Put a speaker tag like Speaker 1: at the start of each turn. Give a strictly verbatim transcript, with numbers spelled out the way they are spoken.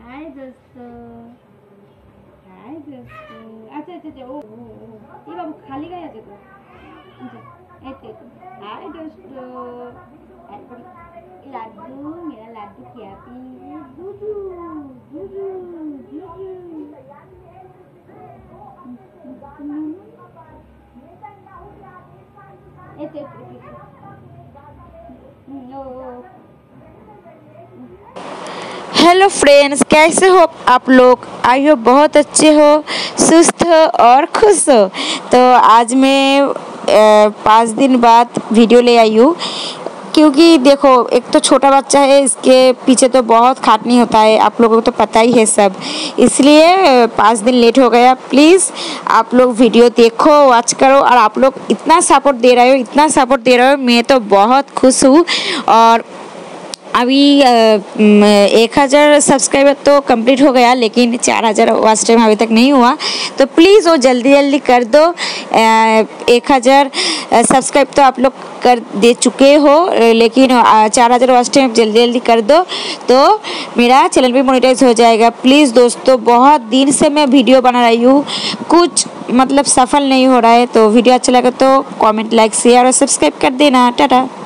Speaker 1: हाय दोस्तों, हाय दोस्तों। अच्छा अच्छा अच्छा, ओ ओ ये बाबू खाली गाया আছে তো। अच्छा ऐसे हाय दोस्तों। लाड्डू, मेरा लाड्डू क्या पी दूधू दूधू दूधू। ऐसे
Speaker 2: हेलो फ्रेंड्स, कैसे हो आप लोग? आई हो बहुत अच्छे हो, सुस्त हो और खुश हो। तो आज मैं पाँच दिन बाद वीडियो ले आई हूँ, क्योंकि देखो एक तो छोटा बच्चा है, इसके पीछे तो बहुत खाटनी होता है, आप लोगों को तो पता ही है सब। इसलिए पाँच दिन लेट हो गया। प्लीज़ आप लोग वीडियो देखो, वॉच करो, और आप लोग इतना सपोर्ट दे रहे हो, इतना सपोर्ट दे रहे हो, मैं तो बहुत खुश हूँ। और अभी एक हज़ार सब्सक्राइबर तो कंप्लीट हो गया, लेकिन चार हज़ार वॉच टाइम अभी तक नहीं हुआ। तो प्लीज़ वो जल्दी जल्दी कर दो। एक हज़ार सब्सक्राइब तो आप लोग कर दे चुके हो, लेकिन चार हज़ार वॉच टाइम जल्दी जल्दी कर दो, तो मेरा चैनल भी मोनेटाइज हो जाएगा। प्लीज़ दोस्तों, बहुत दिन से मैं वीडियो बना रही हूँ, कुछ मतलब सफल नहीं हो रहा है। तो वीडियो अच्छा लगा तो कमेंट, लाइक, शेयर और सब्सक्राइब कर देना। टाटा।